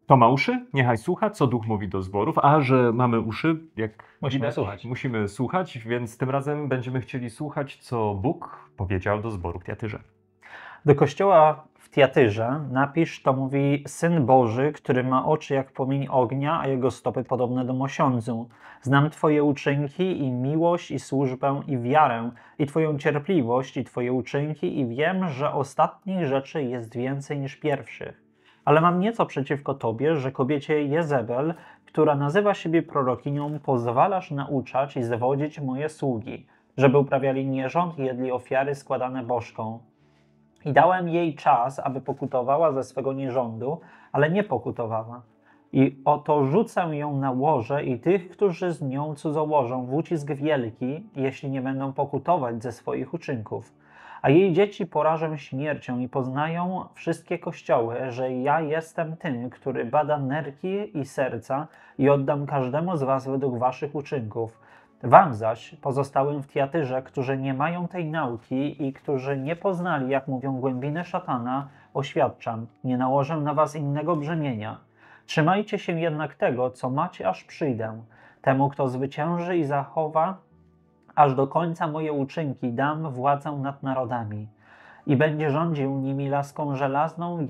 Kto ma uszy, niechaj słucha, co Duch mówi do zborów, a że mamy uszy, jak Musimy słuchać. musimy słuchać, więc tym razem będziemy chcieli słuchać, co Bóg powiedział do zboru w Tiatyrze. Do kościoła w Tiatyrze napisz, to mówi Syn Boży, który ma oczy jak płomień ognia, a jego stopy podobne do mosiądzu. Znam Twoje uczynki i miłość, i służbę, i wiarę, i Twoją cierpliwość, i Twoje uczynki, i wiem, że ostatnich rzeczy jest więcej niż pierwszych. Ale mam nieco przeciwko Tobie, że kobiecie Jezebel, która nazywa siebie prorokinią, pozwalasz nauczać i zwodzić moje sługi, żeby uprawiali nierząd i jedli ofiary składane bożkom. I dałem jej czas, aby pokutowała ze swego nierządu, ale nie pokutowała. I oto rzucę ją na łoże i tych, którzy z nią cudzołożą, w ucisk wielki, jeśli nie będą pokutować ze swoich uczynków. A jej dzieci porażę śmiercią i poznają wszystkie kościoły, że ja jestem tym, który bada nerki i serca i oddam każdemu z was według waszych uczynków. Wam zaś, pozostałym w Tiatyrze, którzy nie mają tej nauki i którzy nie poznali, jak mówią głębiny szatana, oświadczam, nie nałożę na was innego brzemienia. Trzymajcie się jednak tego, co macie, aż przyjdę. Temu, kto zwycięży i zachowa, aż do końca moje uczynki, dam władzę nad narodami. I będzie rządził nimi laską żelazną,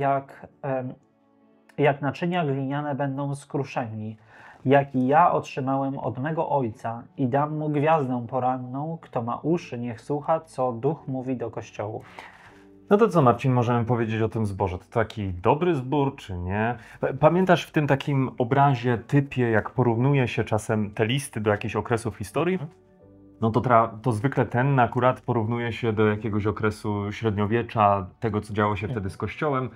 jak naczynia gliniane będą skruszeni. Jak i ja otrzymałem od mego Ojca i dam mu gwiazdę poranną, kto ma uszy, niech słucha, co Duch mówi do kościołów. No to co, Marcin, możemy powiedzieć o tym zborze? To taki dobry zbór, czy nie? Pamiętasz w tym takim obrazie, typie, jak porównuje się czasem te listy do jakichś okresów historii? No to zwykle ten akurat porównuje się do jakiegoś okresu średniowiecza, tego, co działo się wtedy z Kościołem.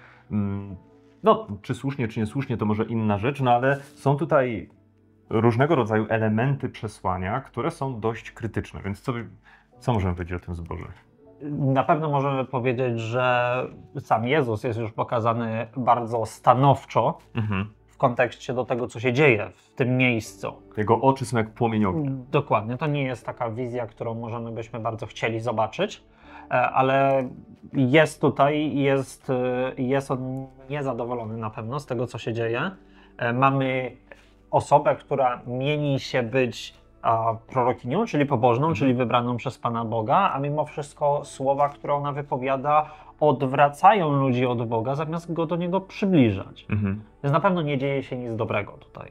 No, czy słusznie, czy niesłusznie, to może inna rzecz, no ale są tutaj różnego rodzaju elementy przesłania, które są dość krytyczne, więc co możemy powiedzieć o tym zborze? Na pewno możemy powiedzieć, że sam Jezus jest już pokazany bardzo stanowczo w kontekście do tego, co się dzieje w tym miejscu. Jego oczy są jak płomień ognia. Dokładnie, to nie jest taka wizja, którą byśmy bardzo chcieli zobaczyć, ale jest tutaj, jest on niezadowolony na pewno z tego, co się dzieje. Mamy osobę, która mieni się być prorokinią, czyli pobożną, czyli wybraną przez Pana Boga, a mimo wszystko słowa, które ona wypowiada, odwracają ludzi od Boga, zamiast go do Niego przybliżać. Więc na pewno nie dzieje się nic dobrego tutaj.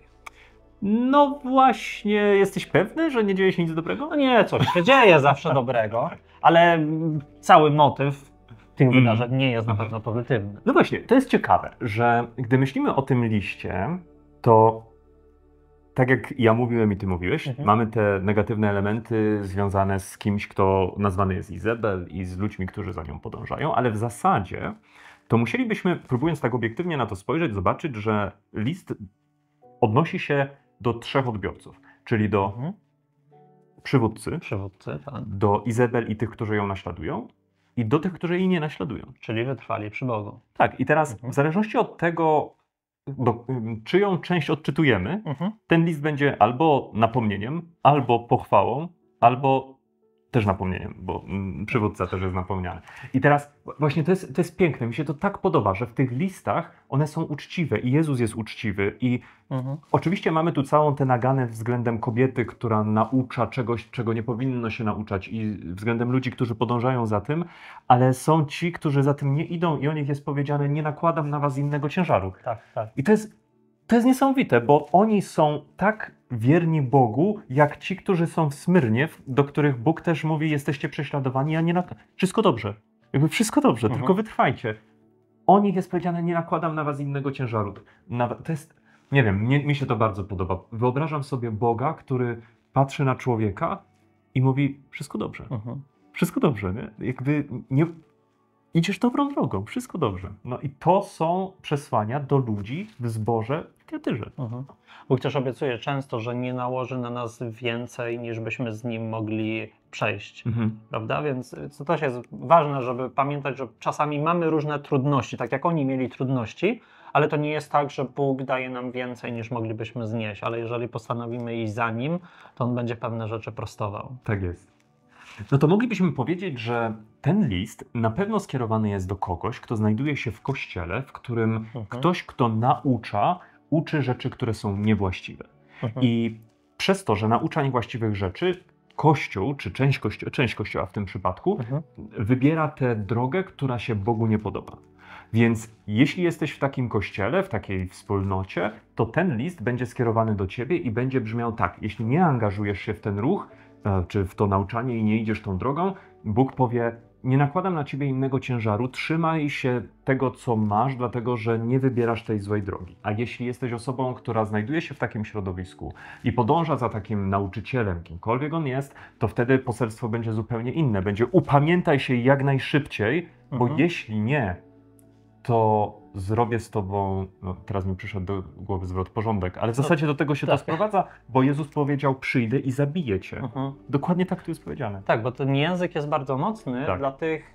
No właśnie, jesteś pewny, że nie dzieje się nic dobrego? No nie, coś się dzieje zawsze dobrego, ale cały motyw tych wydarzeń nie jest na pewno pozytywny. No właśnie, to jest ciekawe, że gdy myślimy o tym liście, to tak jak ja mówiłem i ty mówiłeś, mamy te negatywne elementy związane z kimś, kto nazwany jest Izabel i z ludźmi, którzy za nią podążają, ale w zasadzie to musielibyśmy, próbując tak obiektywnie na to spojrzeć, zobaczyć, że list odnosi się do trzech odbiorców, czyli do przywódcy, tak. do Izabel i tych, którzy ją naśladują, i do tych, którzy jej nie naśladują. Czyli wytrwali przy Bogu. Tak, i teraz w zależności od tego, czyją część odczytujemy, ten list będzie albo napomnieniem, albo pochwałą, albo też napomnieniem, bo przywódca też jest napomniany. I teraz właśnie to jest piękne, mi się to tak podoba, że w tych listach one są uczciwe i Jezus jest uczciwy i oczywiście mamy tu całą tę naganę względem kobiety, która naucza czegoś, czego nie powinno się nauczać i względem ludzi, którzy podążają za tym, ale są ci, którzy za tym nie idą i o nich jest powiedziane, nie nakładam na was innego ciężaru. Tak. I to jest niesamowite, bo oni są tak wierni Bogu, jak ci, którzy są w Smyrnie, do których Bóg też mówi, jesteście prześladowani, a nie wszystko dobrze. Jakby wszystko dobrze, tylko wytrwajcie. O nich jest powiedziane, nie nakładam na was innego ciężaru. To jest, nie wiem, mi się to bardzo podoba. Wyobrażam sobie Boga, który patrzy na człowieka i mówi, wszystko dobrze. Wszystko dobrze, nie? Jakby nie... Idziesz dobrą drogą, wszystko dobrze. No i to są przesłania do ludzi w zborze w Tiatyrze. Bóg też obiecuje często, że nie nałoży na nas więcej, niż byśmy z Nim mogli przejść. Prawda? Więc to też jest ważne, żeby pamiętać, że czasami mamy różne trudności, tak jak oni mieli trudności, ale to nie jest tak, że Bóg daje nam więcej, niż moglibyśmy znieść. Ale jeżeli postanowimy iść za Nim, to On będzie pewne rzeczy prostował. Tak jest. No to moglibyśmy powiedzieć, że ten list na pewno skierowany jest do kogoś, kto znajduje się w kościele, w którym ktoś, kto naucza, uczy rzeczy, które są niewłaściwe. I przez to, że naucza niewłaściwych rzeczy, Kościół, czy część Kościoła w tym przypadku, wybiera tę drogę, która się Bogu nie podoba. Więc jeśli jesteś w takim kościele, w takiej wspólnocie, to ten list będzie skierowany do ciebie i będzie brzmiał tak: jeśli nie angażujesz się w ten ruch, czy w to nauczanie i nie idziesz tą drogą, Bóg powie: nie nakładam na ciebie innego ciężaru, trzymaj się tego, co masz, dlatego że nie wybierasz tej złej drogi. A jeśli jesteś osobą, która znajduje się w takim środowisku i podąża za takim nauczycielem, kimkolwiek on jest, to wtedy poselstwo będzie zupełnie inne. Będzie: upamiętaj się jak najszybciej, bo jeśli nie, to zrobię z tobą, no teraz mi przyszedł do głowy zwrot, porządek, ale w zasadzie do tego się to sprowadza, bo Jezus powiedział: przyjdę i zabiję cię. Dokładnie tak tu jest powiedziane. Tak, bo ten język jest bardzo mocny dla tych,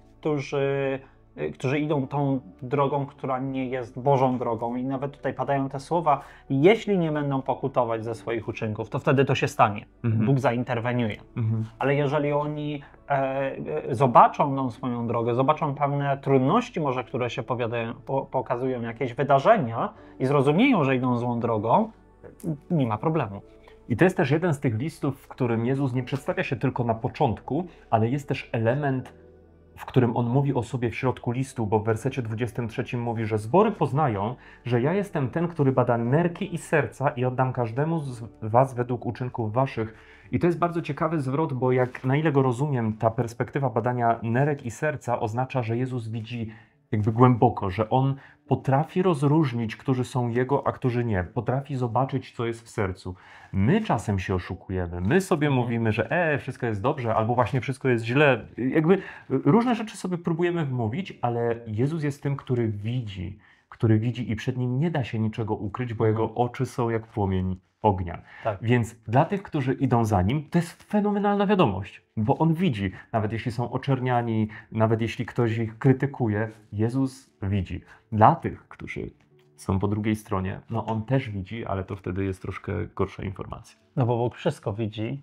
którzy idą tą drogą, która nie jest Bożą drogą. I nawet tutaj padają te słowa: jeśli nie będą pokutować ze swoich uczynków, to wtedy to się stanie. Bóg zainterweniuje. Ale jeżeli oni zobaczą tą swoją drogę, zobaczą pewne trudności może, które się pokazują, jakieś wydarzenia i zrozumieją, że idą złą drogą, nie ma problemu. I to jest też jeden z tych listów, w którym Jezus nie przedstawia się tylko na początku, ale jest też element, w którym on mówi o sobie w środku listu, bo w wersecie 23 mówi, że zbory poznają, że ja jestem ten, który bada nerki i serca i oddam każdemu z was według uczynków waszych. I to jest bardzo ciekawy zwrot, bo na ile go rozumiem, ta perspektywa badania nerek i serca oznacza, że Jezus widzi jakby głęboko, że on potrafi rozróżnić, którzy są Jego, a którzy nie. Potrafi zobaczyć, co jest w sercu. My czasem się oszukujemy. My sobie mówimy, że wszystko jest dobrze, albo właśnie wszystko jest źle. Jakby różne rzeczy sobie próbujemy wmówić, ale Jezus jest tym, który widzi i przed Nim nie da się niczego ukryć, bo Jego oczy są jak płomień ognia. Tak. Więc dla tych, którzy idą za Nim, to jest fenomenalna wiadomość, bo On widzi. Nawet jeśli są oczerniani, nawet jeśli ktoś ich krytykuje, Jezus widzi. Dla tych, którzy są po drugiej stronie, no On też widzi, ale to wtedy jest troszkę gorsza informacja. No bo Bóg wszystko widzi.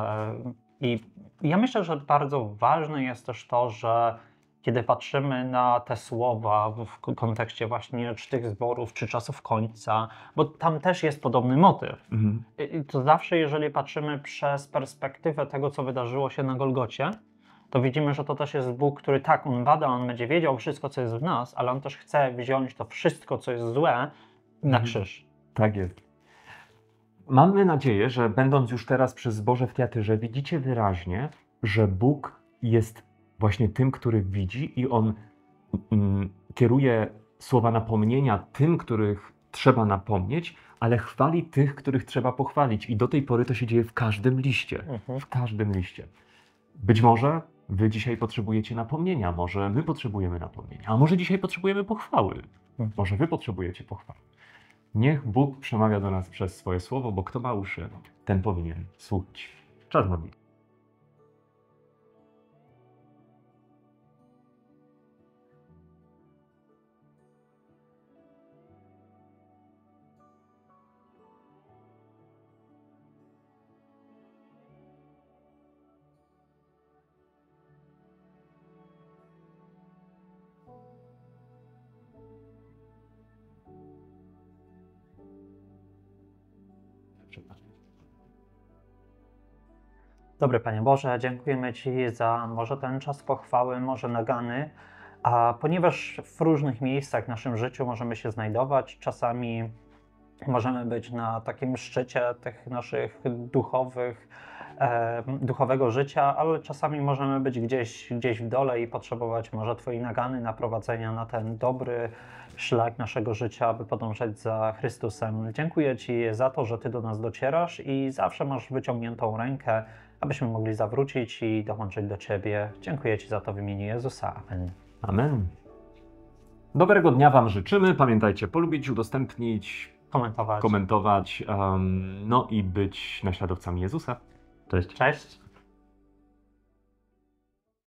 I ja myślę, że bardzo ważne jest też to, że kiedy patrzymy na te słowa w kontekście właśnie czy tych zborów, czy czasów końca, bo tam też jest podobny motyw. To zawsze, jeżeli patrzymy przez perspektywę tego, co wydarzyło się na Golgocie, to widzimy, że to też jest Bóg, który On bada, On będzie wiedział wszystko, co jest w nas, ale On też chce wziąć to wszystko, co jest złe, na krzyż. Tak jest. Mamy nadzieję, że będąc już teraz przy zborze w Tyatyrze, widzicie wyraźnie, że Bóg jest właśnie tym, który widzi i On kieruje słowa napomnienia tym, których trzeba napomnieć, ale chwali tych, których trzeba pochwalić. I do tej pory to się dzieje w każdym liście. W każdym liście. Być może wy dzisiaj potrzebujecie napomnienia, może my potrzebujemy napomnienia, a może dzisiaj potrzebujemy pochwały. Może wy potrzebujecie pochwały. Niech Bóg przemawia do nas przez swoje słowo, bo kto ma uszy, ten powinien słuchać. Czas modlitwy. Dobry Panie Boże, dziękujemy Ci za może ten czas pochwały, może nagany, a ponieważ w różnych miejscach w naszym życiu możemy się znajdować, czasami możemy być na takim szczycie tych naszych duchowego życia, ale czasami możemy być gdzieś w dole i potrzebować może Twojej nagany, naprowadzenia na ten dobry szlak naszego życia, aby podążać za Chrystusem. Dziękuję Ci za to, że Ty do nas docierasz i zawsze masz wyciągniętą rękę, abyśmy mogli zawrócić i dołączyć do Ciebie. Dziękuję Ci za to w imieniu Jezusa. Amen. Amen. Dobrego dnia Wam życzymy. Pamiętajcie, polubić, udostępnić, komentować, no i być naśladowcami Jezusa. Cześć. Cześć.